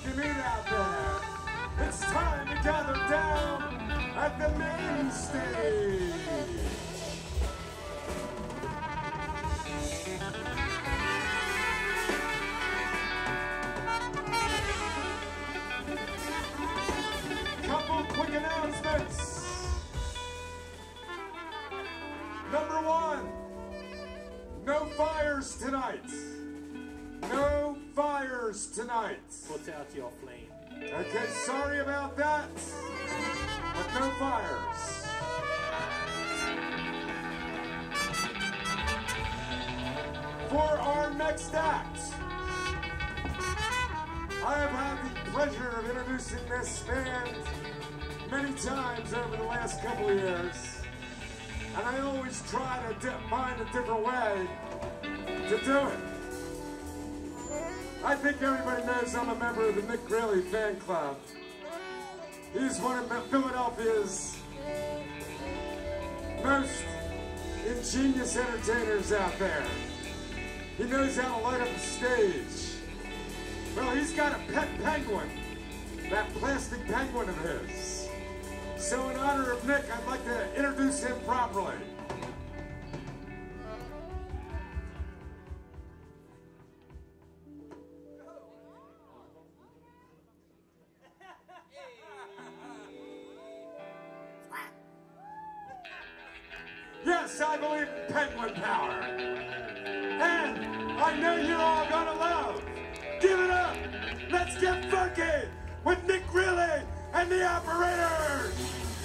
welcome in out there. It's time to gather down at the main stage. Couple quick announcements. Number one, no fires tonight. No fires tonight. Put out your flame. Okay, sorry about that, but no fires. For our next act, I have had the pleasure of introducing this band many times over the last couple of years, and I always try to find a different way to do it. I think everybody knows I'm a member of the Nik Greeley fan club. He's one of Philadelphia's most ingenious entertainers out there. He knows how to light up a stage. Well, he's got a pet penguin, that plastic penguin of his. So in honor of Nik, I'd like to introduce him properly. Yes, I believe in penguin power. And I know you're all gonna love. Give it up. Let's get funky with Nik Greeley and the Operators.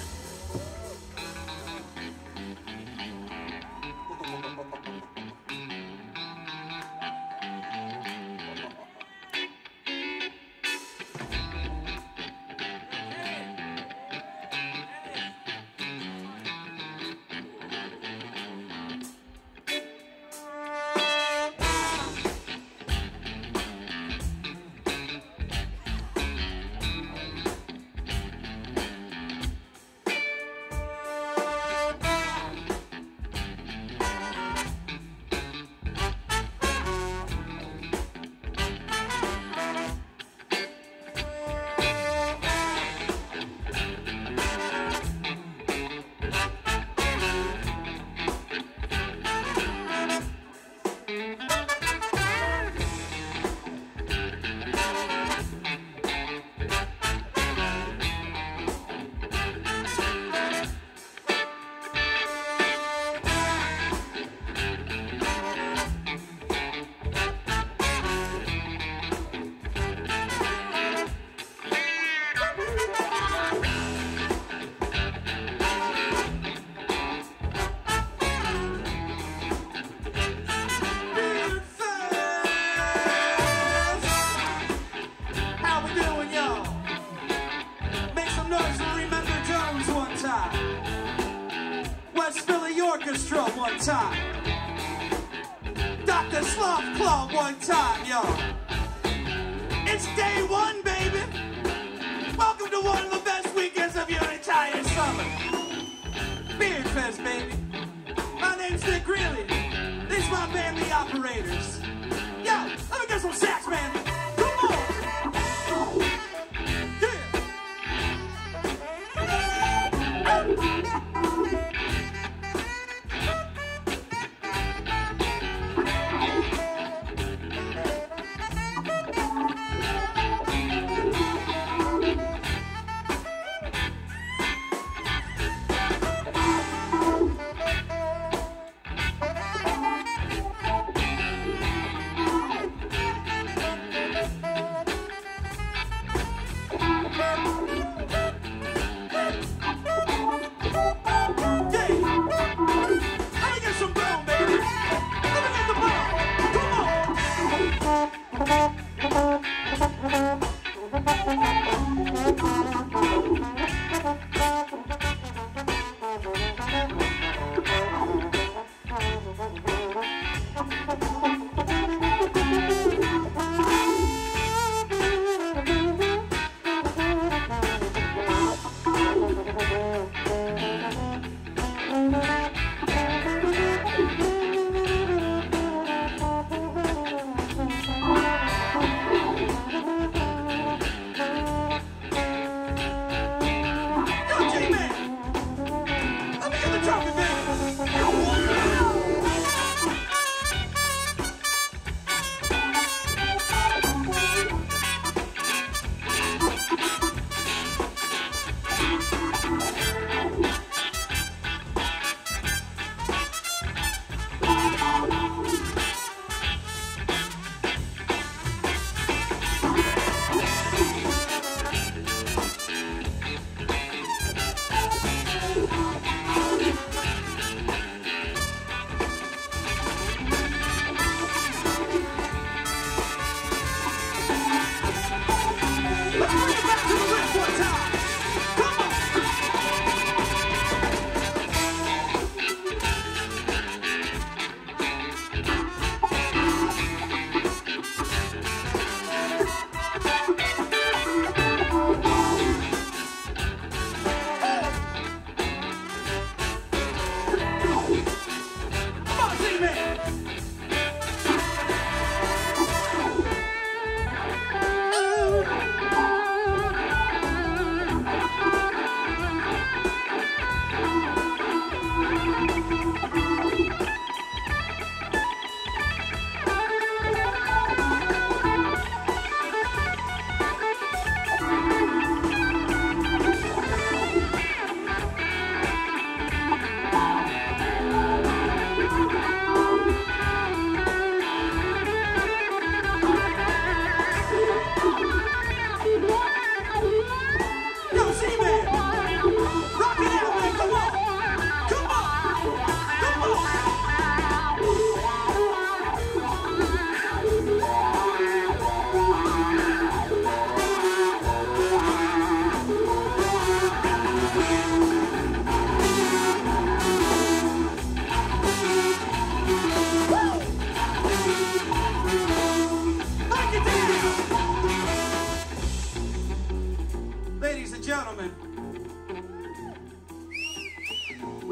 Dr. Sloth Claw one time, y'all. It's day one, baby. Welcome to one of the best weekends of your entire summer. Beardfest, baby. My name's Nik Greeley. This is my band, the Operators. Yo, let me get some sax, man. Come on.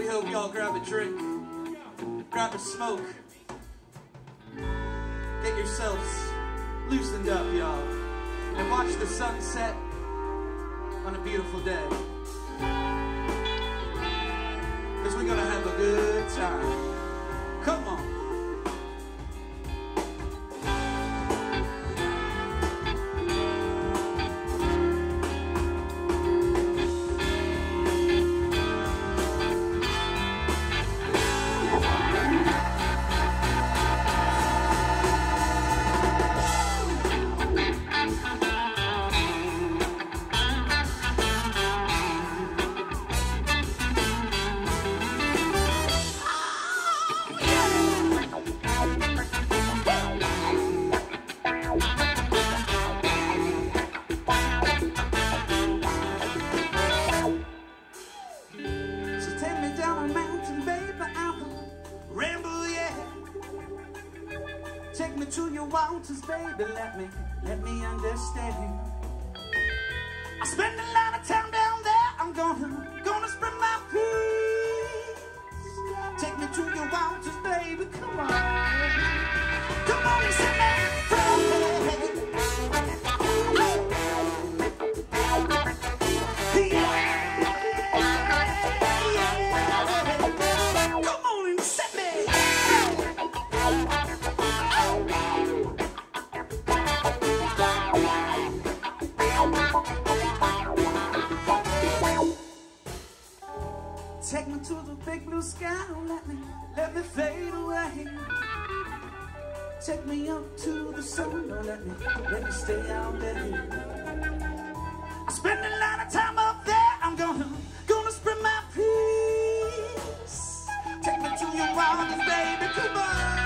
hope y'all grab a drink, grab a smoke, get yourselves loosened up, y'all, and watch the sunset on a beautiful day. Because we're gonna have a good time. Come on. Baby, let me understand. I spend a lot of time down there. I'm gonna spread my peace. Take me to your waters, baby. Come on, come on and set me free. Take me to the big blue sky, let me fade away. Take me up to the sun, let me stay out there. I spend a lot of time up there, I'm gonna spread my peace. Take me to your waters, baby, come on.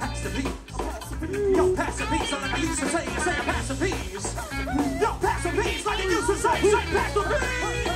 pass the peas. Yo, pass the peas, so like I used to say pass the peas. Yo, pass the peas, like I used to say pass the peas.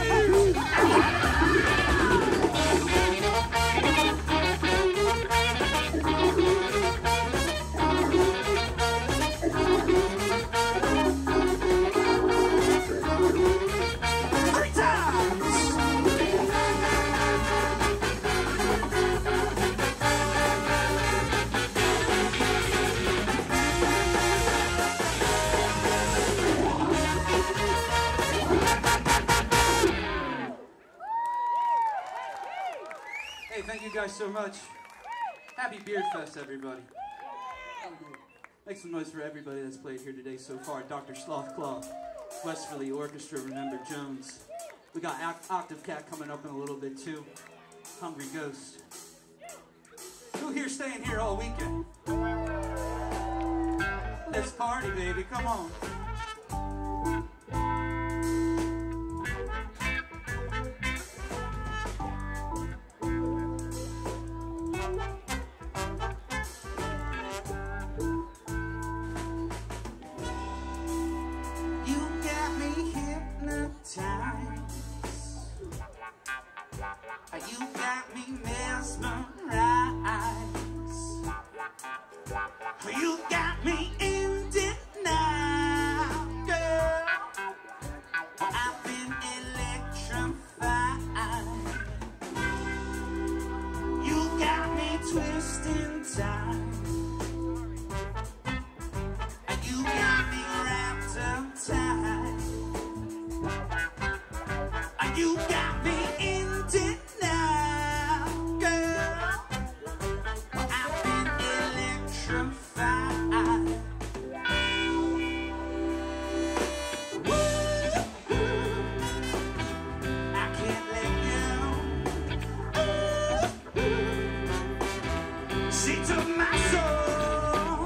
Thank you guys so much. Happy Beardfest, everybody. Make some noise for everybody that's played here today so far. Dr. Slothclaw, Westphilly Orchestra, Remember Jones. We got Octave Cat coming up in a little bit too. Hungry Ghost. Who here staying here all weekend? Let's party, baby. Come on. You got me in denial, girl. I've been electrified. You got me twisting time. You got me wrapped up tight. You got me in denial, girl. I've been electrified. I can't let go. She took my soul.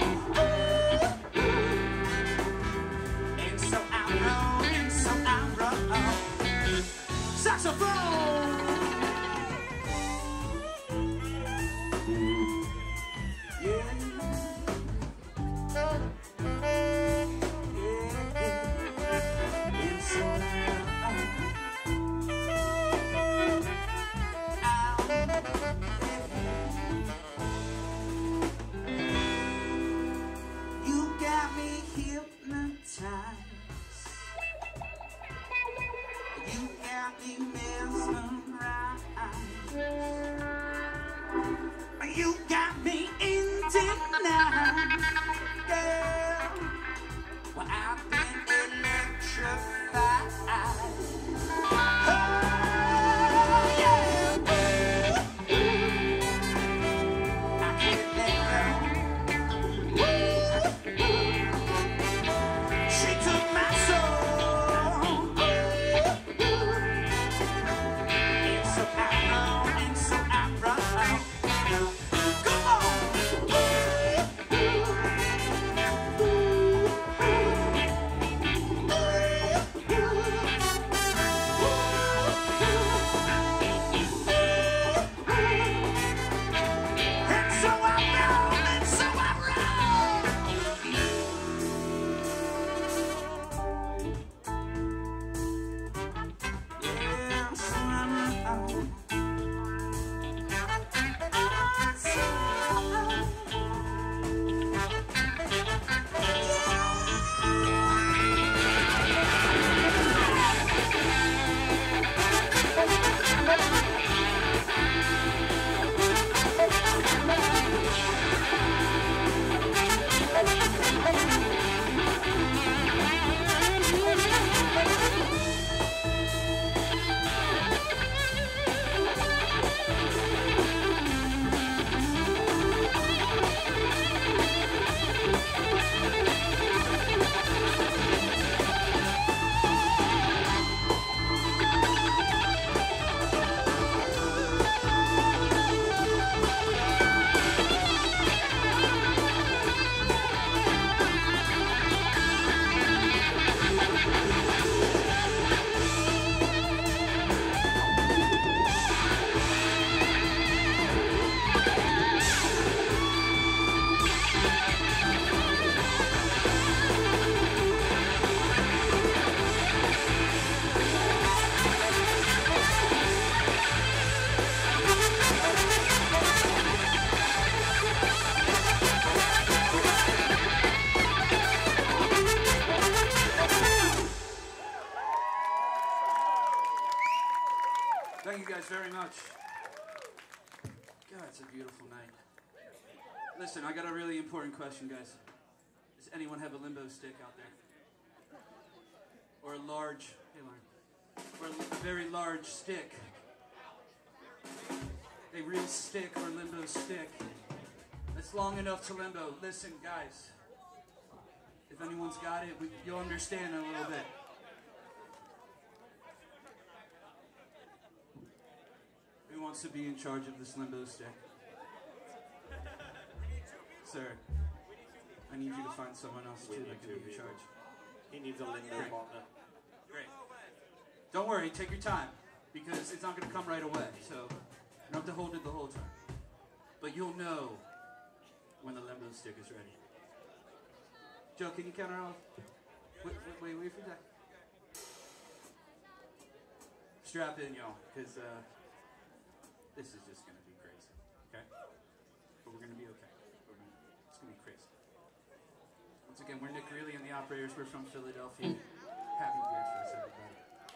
And so I'm wrong, and so I'm wrong. Saxophone. Yeah. Thank you guys very much. God, it's a beautiful night. Listen, I got a really important question, guys. Does anyone have a limbo stick out there? Or a large, hey Lauren, or a very large stick? A real stick or limbo stick that's long enough to limbo. Listen, guys, if anyone's got it, you'll understand in a little bit. Who wants to be in charge of this limbo stick? Sir, I need you to find someone else too that can be in charge. He needs a limbo partner. Great. Don't worry, take your time, because it's not going to come right away, so you don't have to hold it the whole time. But you'll know when the limbo stick is ready. Joe, can you count her off? Wait for that. Strap in, y'all, because this is just going to be crazy, okay? But we're going to be okay. It's going to be crazy. Once again, we're Nik Greeley and the operators. We're from Philadelphia. Happy Beardfest, everybody.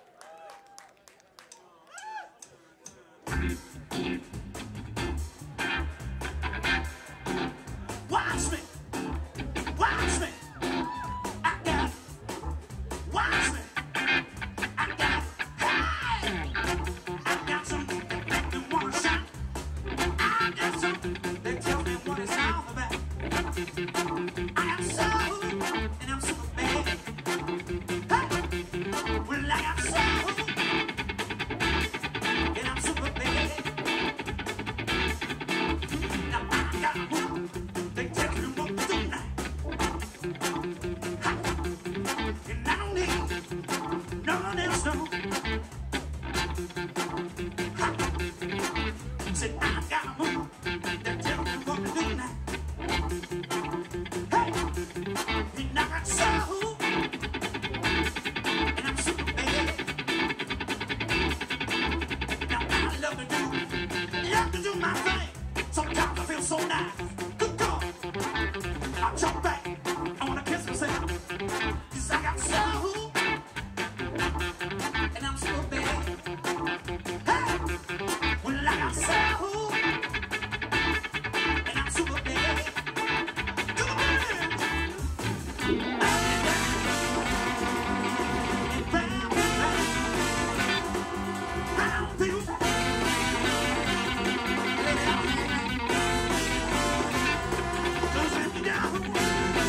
Watch me! Watch me! I got it! Watch me! I got it! Hey! I got something that make me wanna shout. I got something that tells me what it's all about. I am soul, and I'm super bad. Hey! Well, I got soul, and I'm super bad. Now I got a move. They tell me what to do now. Ha! And I don't need no one else, no. Ha! Said I got a move. They tell me what to do now. Hey! And I got soul. And I'm super bad. Now I love to do my thing. Sometimes I feel so nice. Good God. I jump back. I wanna kiss myself. 'Cause I got soul. And I'm so bad. Hey! Well, I got soul. And I'm super bad. Do the band. And round and round. Round through the goes let me down.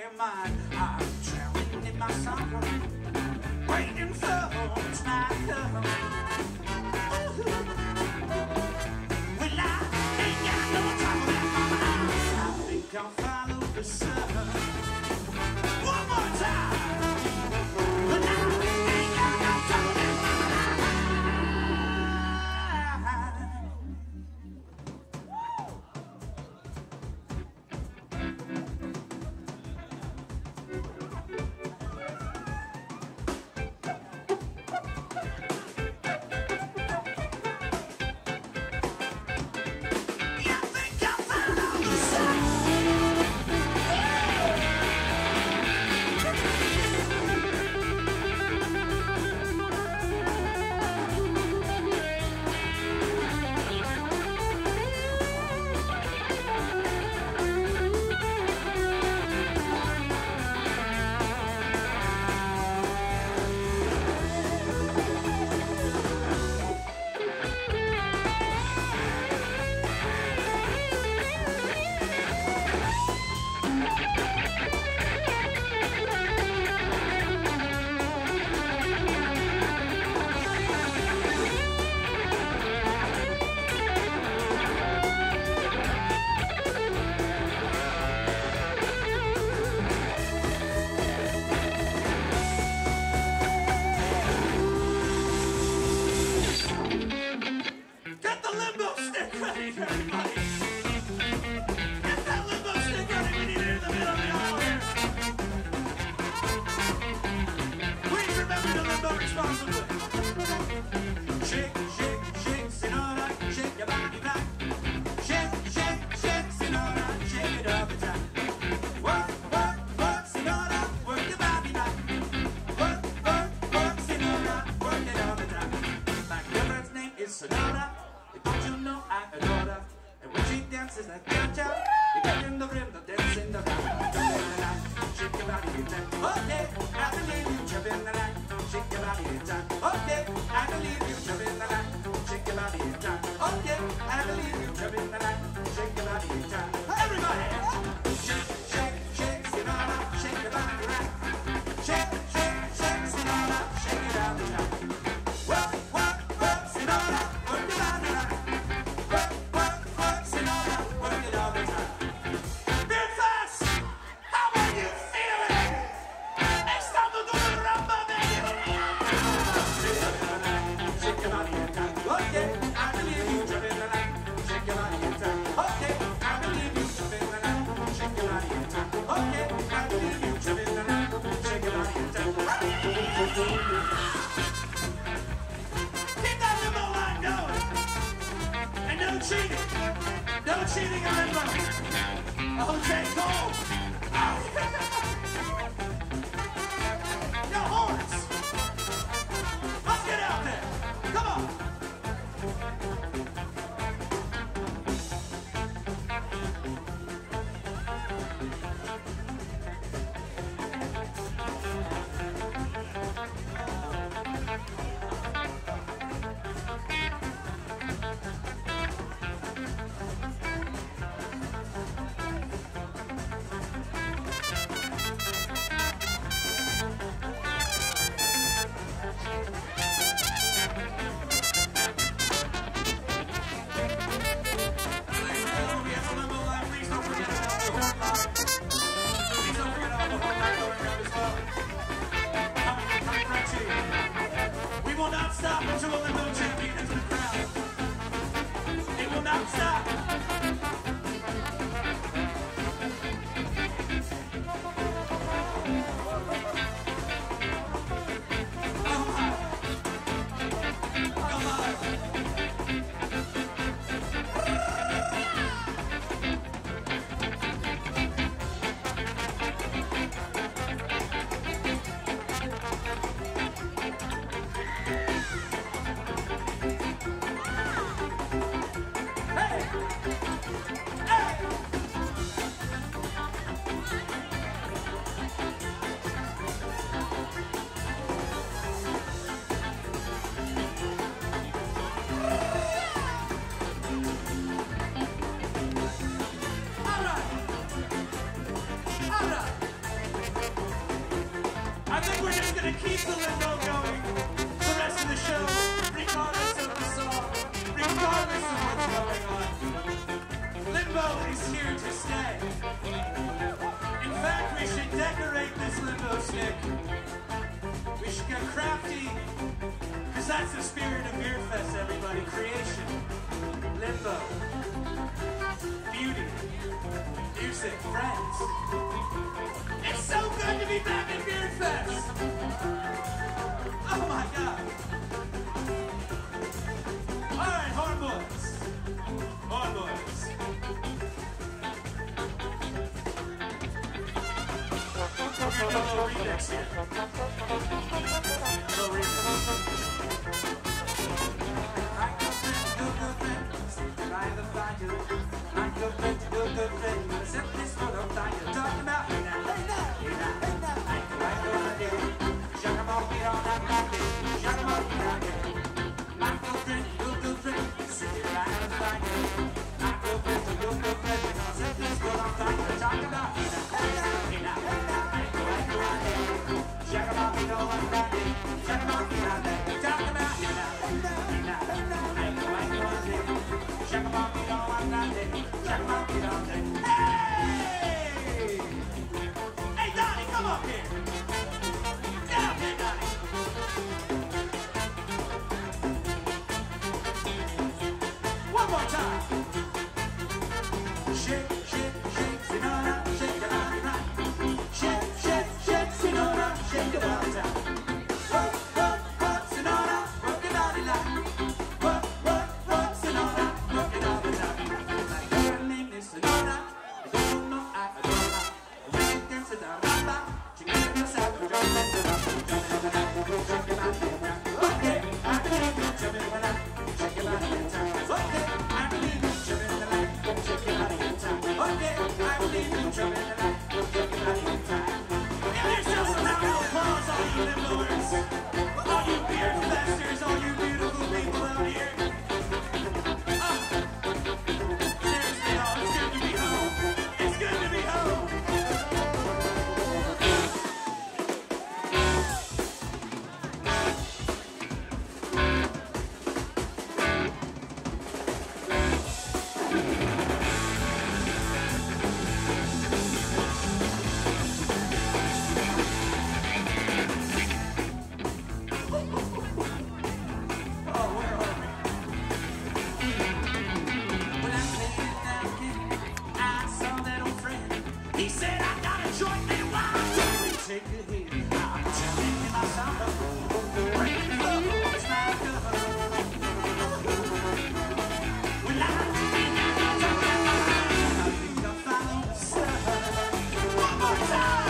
your mind. I'm drowning in my sorrow, waiting for tonight to come. Well, I ain't got no time for that, mama. I think I'll follow the sun. One more time. Well, I ain't got no time for that, mama. gonna keep the limbo going the rest of the show, regardless of the song, regardless of what's going on. Limbo is here to stay. In fact, we should decorate this limbo stick. We should get crafty, because that's the spirit of Beardfest, everybody. Creation, limbo, beauty, music, friends. It's so good to be back at Beardfest. Oh my God. All right, horn boys. Horn boys. A little remix here. A little remix. My good friend, trying to find you. My good friend, set this world on fire. Talking about hey now, hey now, hey now, hey now. Like what I do. Shut them all, beat on that back. Shut them all, beat on that. My good friend, sit right to find you. My good friend, set this world on fire. Talking about hey now, hey now, hey now, hey now. Shut them all, beat on that back. Shut them all, beat on that. Talking about hey now, hey now, hey now, hey now. Like what I do. Shut them all, beat on that back. Shut them all, beat on that. Hey, Donnie, come up here. Get up here, Donnie. One more time. Shake, shake, shake, Sinora, shake your body right. Shake, shake, shake, Sinora, shake your body down. Work, work, work, Sinora, work your body like. Work, work, work, Sinora, work your body down. Like her name is Sinora. I don't know, I don't know. When you dance with the ramba, she gives yourself a jump. Okay, I believe you, jump in the night. Shake your body in time. Okay, I believe you, jump in the night. Shake your body in time. Okay, I believe you, jump in the night. Shake your body in time. Yeah, there's just a round of applause, all you limboers, all you Beardfesters, all you beautiful people out here. Seriously, y'all, it's good to be home. It's good to be home. He said, I gotta join me wild. Take it here. I'm telling you my samba. Bring it up. It's not good. Well, I think I'll follow the sun. One more time.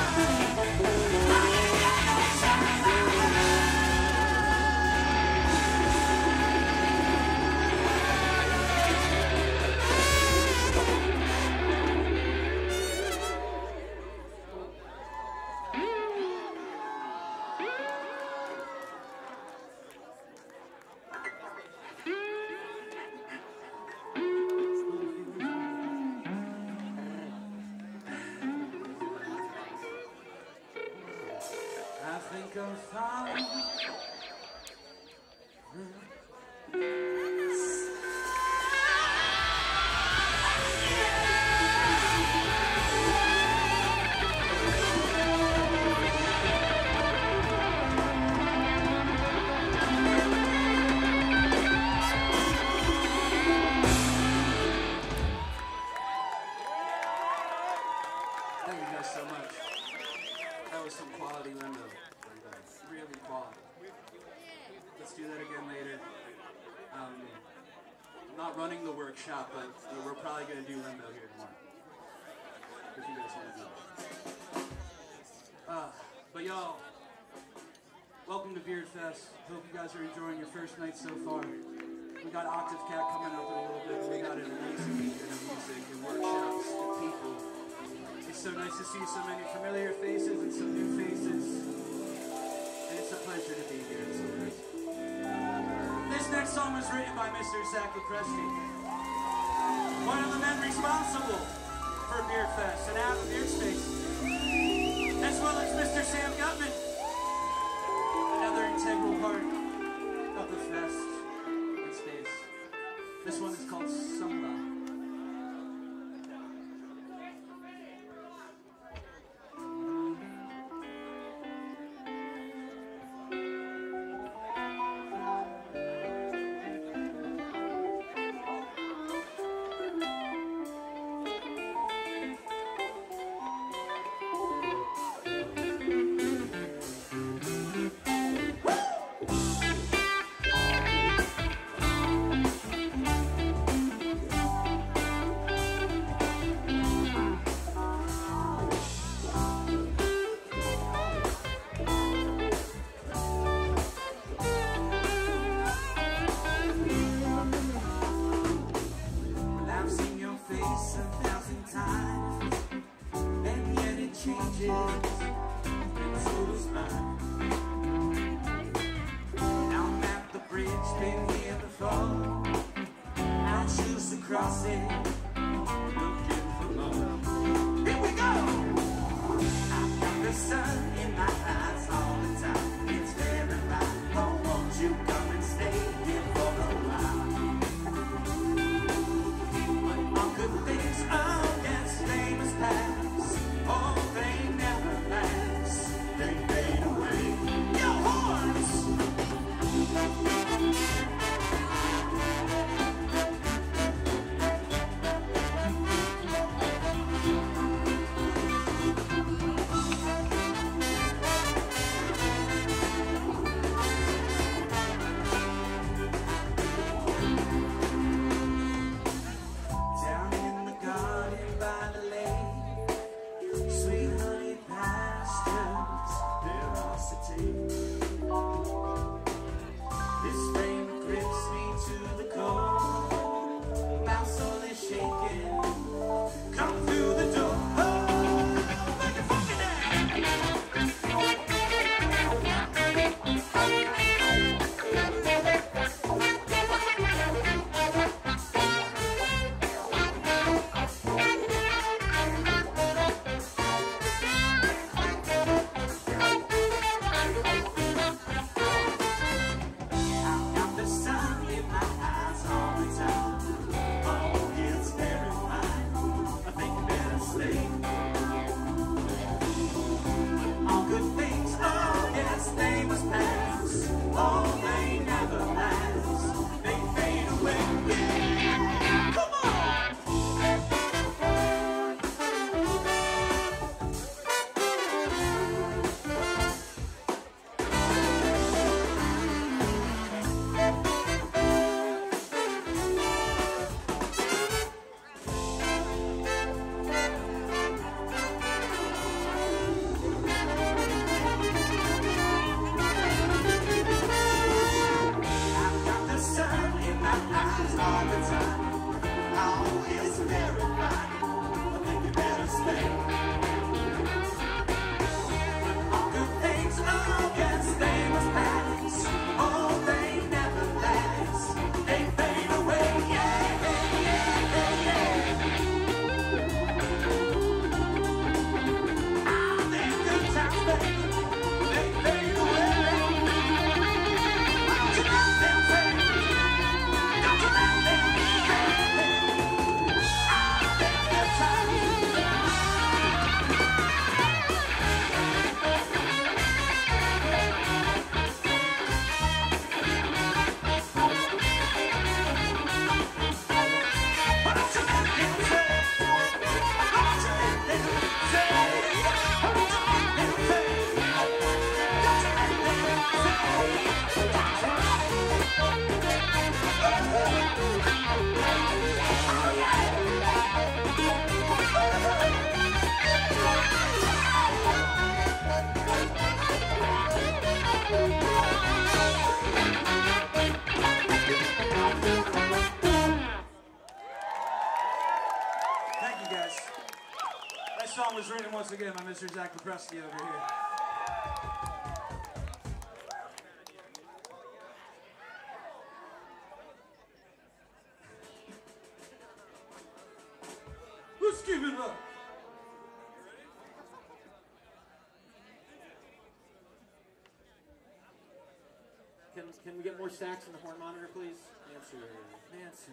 I think I'm fine. Thank you guys so much. That was some quality limbo. Really quality. Let's do that again later. I'm not running the workshop, but we're probably going to do limbo here tomorrow. If you guys want to do it. But y'all, welcome to Beardfest. Hope you guys are enjoying your first night so far. We got Octave Cat coming up in a little bit. We got an amazing weekend of music and workshops and people. It's so nice to see so many familiar faces and some new faces. And it's a pleasure to be here. So this next song was written by Mr. LoPresti, one of the men responsible for Beardfest and out of Beard Space, as well as Mr. Sam Gutman. LoPresti in States. This one is called Samba. Was written once again by Mr. LoPresti over here. Let's give it up. Can Can we get more stacks in the horn monitor, please? Nancy.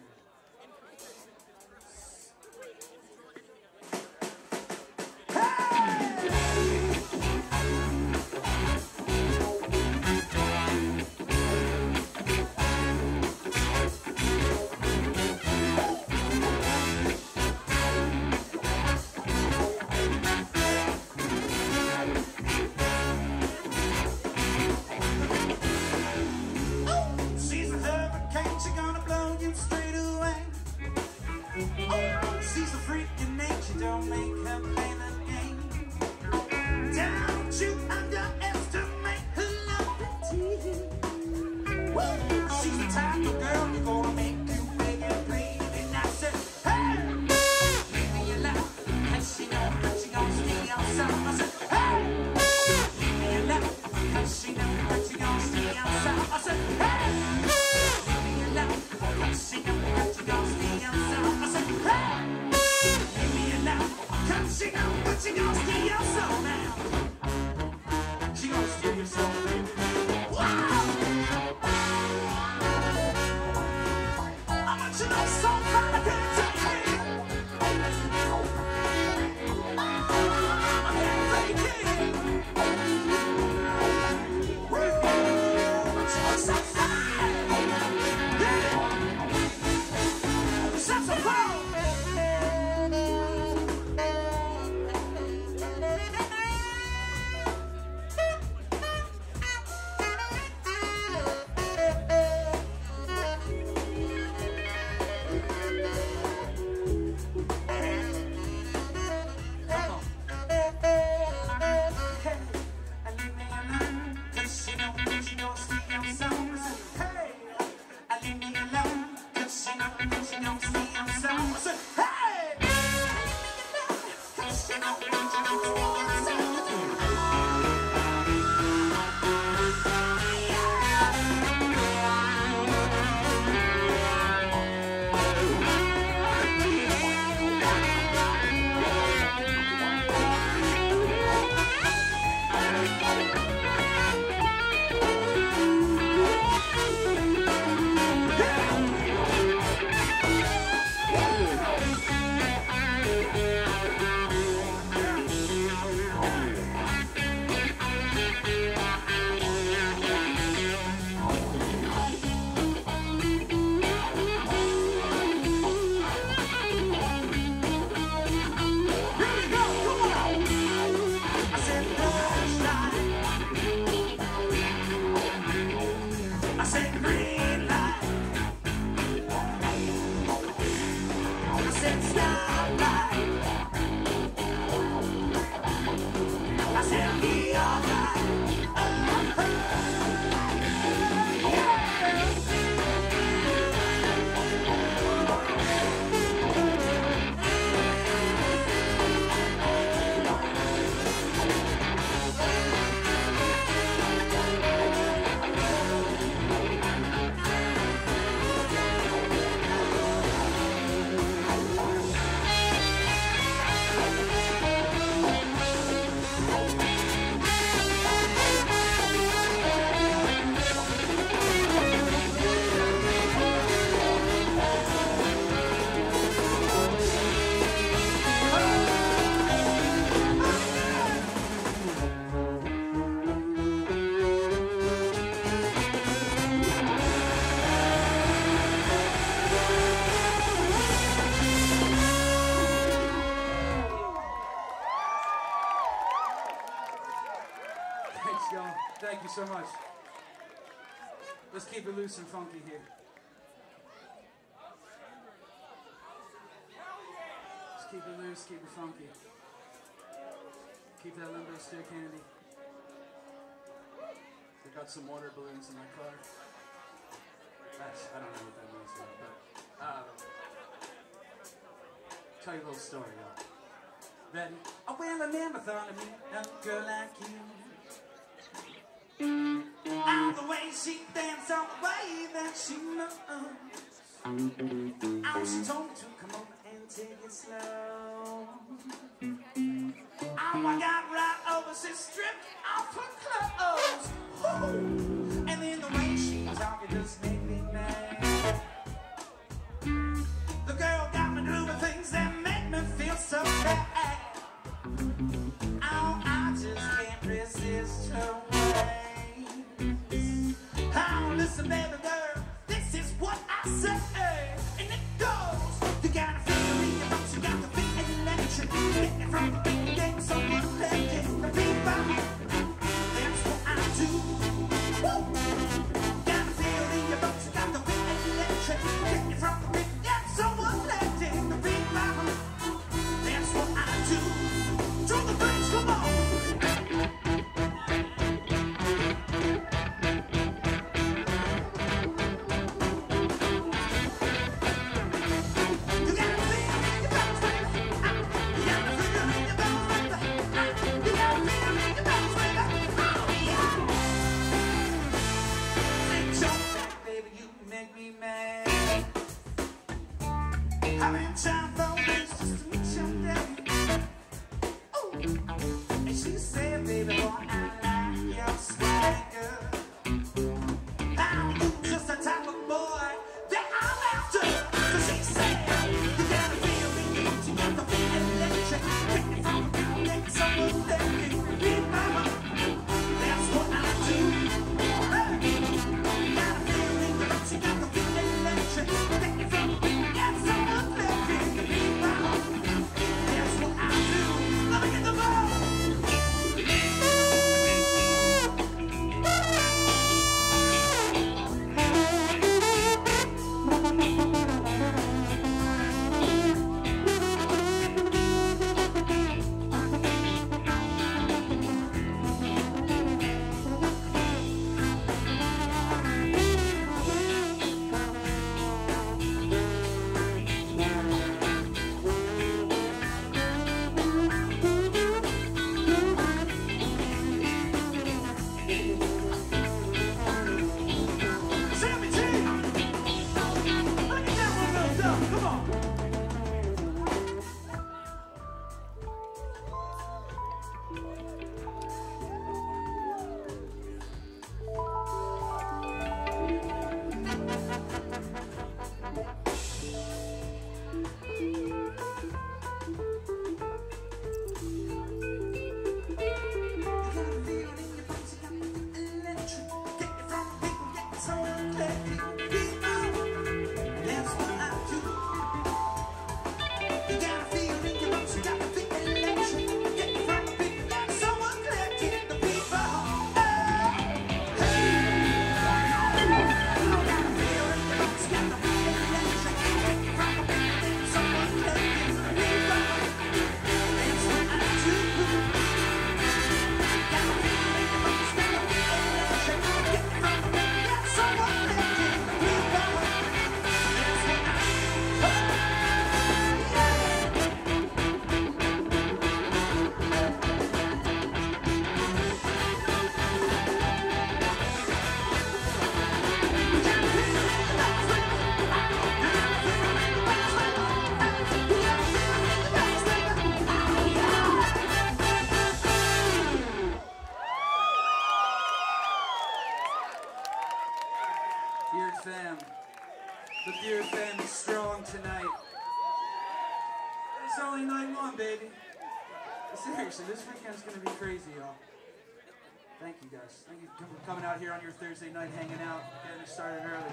Thank you so much. Let's keep it loose and funky here. Let's keep it loose, keep it funky. Keep that limbo stick handy. I got some water balloons in my car. I don't know what that means, but tell you a little story, y'all. Ready? Oh, well, I never thought of me, a girl like you. And the way she danced, on the way that she moves. I was told to come over and take it slow. I got right over, she stripped off her clothes. Ooh. And then the way she Beardfest is strong tonight. It's only night one, baby. Seriously, this weekend's gonna be crazy, y'all. Thank you guys. Thank you for coming out here on your Thursday night, hanging out, getting it started early.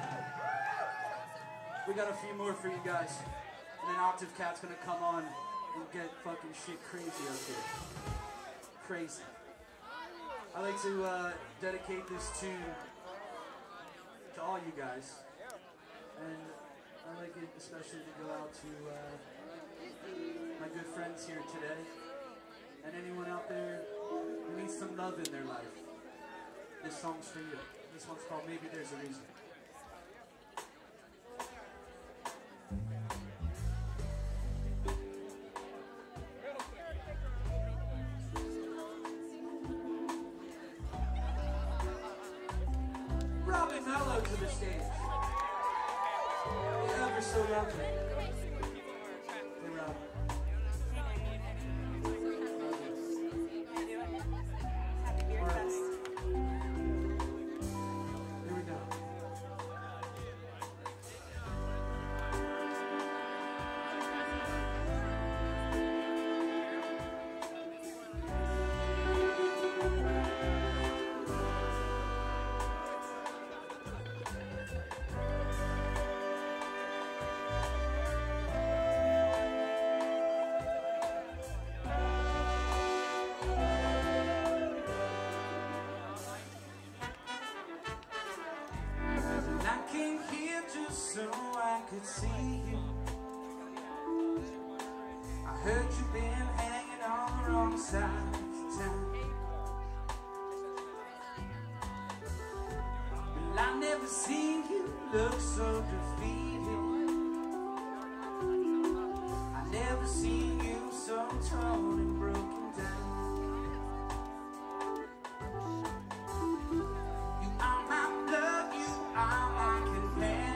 We got a few more for you guys. And then Octave Cat's gonna come on and get fucking shit crazy up here. Crazy. I like to dedicate this tune to all you guys. And I like it especially to go out to my good friends here today. And anyone out there who needs some love in their life. This song's for you. This one's called Maybe There's a Reason. Robin Mello to the stage. Ever so lovely. Hey, Robin. So I could see you. I heard you've been hanging on the wrong side of town. Well, I never seen you look so defeated. I never seen you so torn and broken down. You are my love, you are my companion.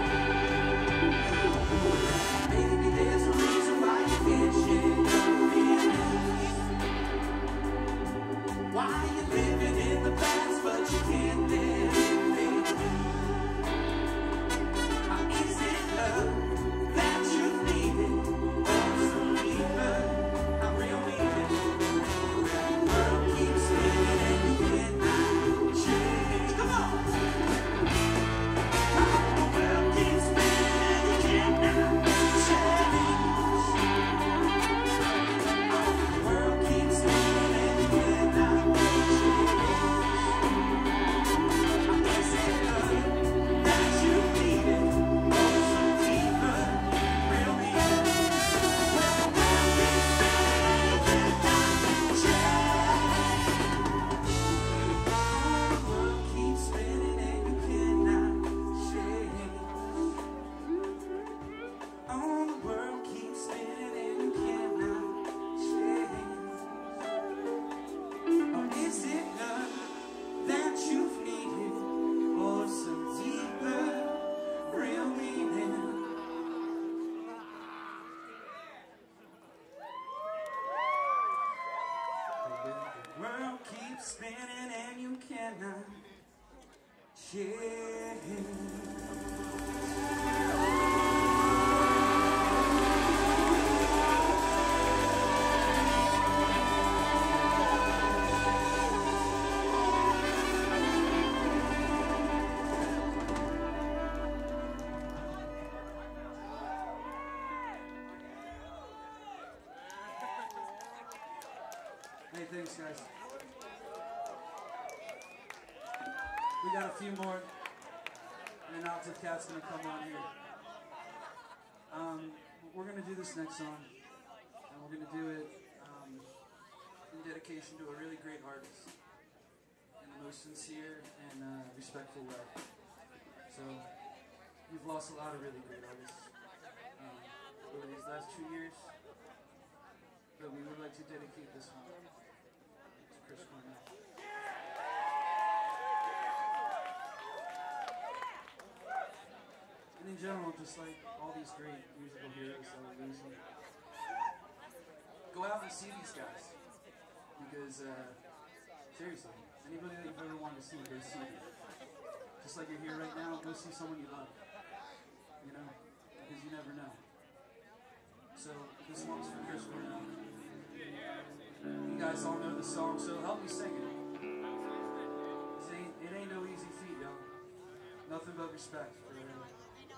Maybe there's a reason why you can't share. spinning and you cannot change. Hey, thanks, guys. We got a few more, and then Octave Cat's gonna come on here. We're gonna do this next song, and we're gonna do it in dedication to a really great artist, in the most sincere and respectful way. So, we've lost a lot of really great artists over these last 2 years, but we would like to dedicate this one to Chris Cornell. And in general, just like all these great musical heroes that we're losing, go out and see these guys. Because, seriously, anybody that you've ever wanted to see, go see them. Just like you're here right now, go see someone you love. You know? Because you never know. So, this one's for Chris Cornell. You guys all know the song, so help me sing it. It ain't no easy feat, y'all. Nothing but respect for this one.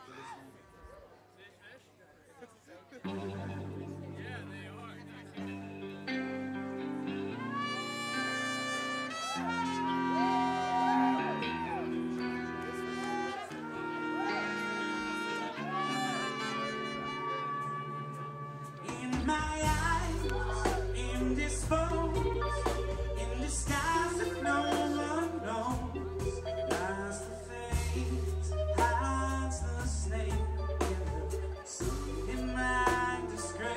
Yeah, they are. In my eyes, indisposed, in disguise that no one knows, lies the fate, hides the snake in the sun in my disgrace.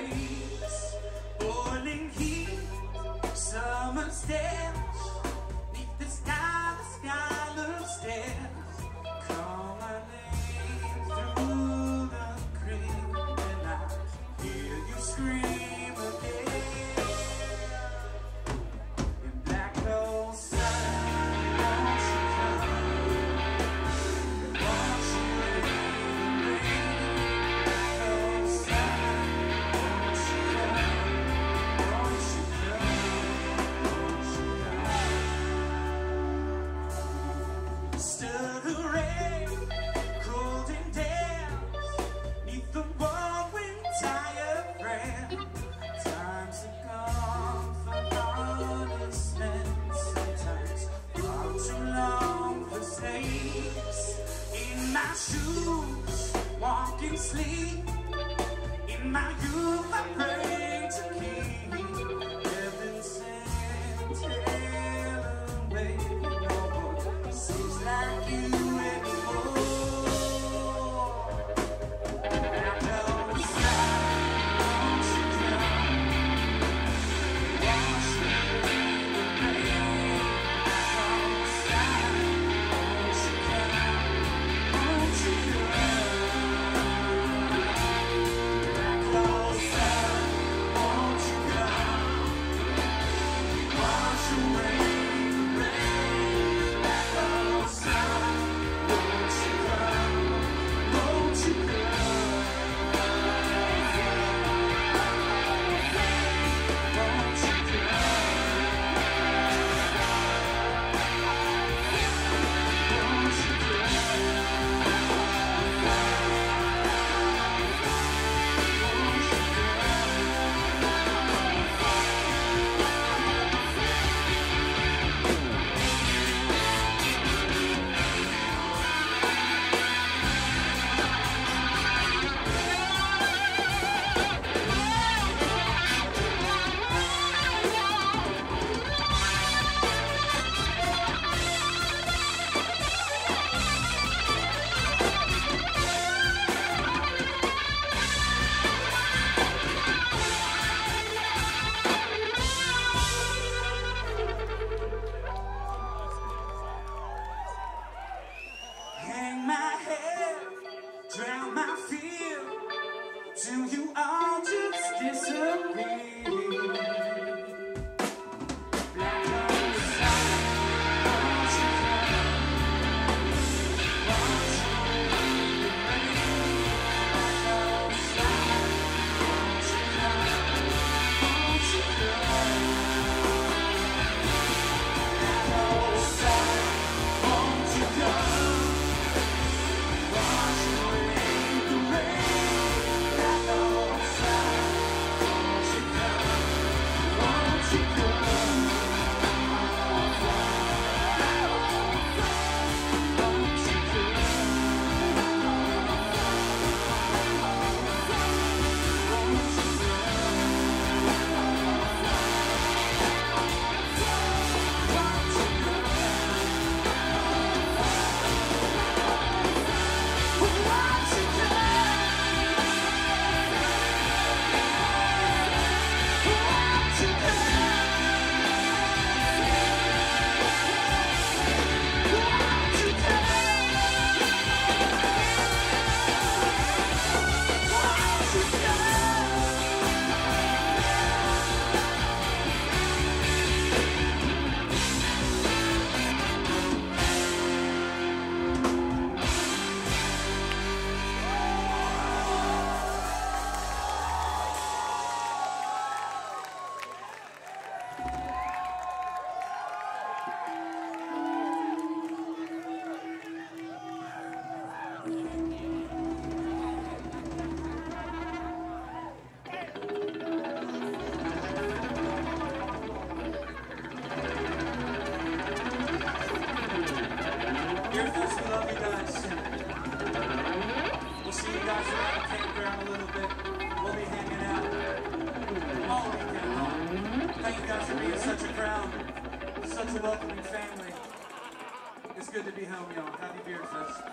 such a crowd, such a welcoming family. It's good to be home, y'all. Happy Beardfest.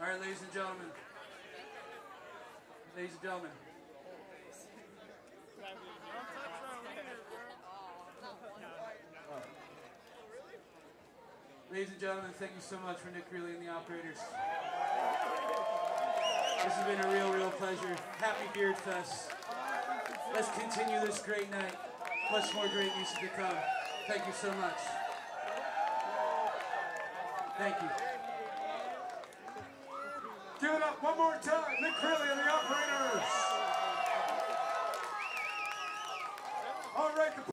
All right, ladies and gentlemen. Ladies and gentlemen. Ladies and gentlemen, thank you so much for Nik Greeley and the operators. This has been a real pleasure. Happy Beardfest. Let's continue this great night. Much more great music to come. Thank you so much. Thank you. Give it up one more time, Nik Greeley and the operators. All right.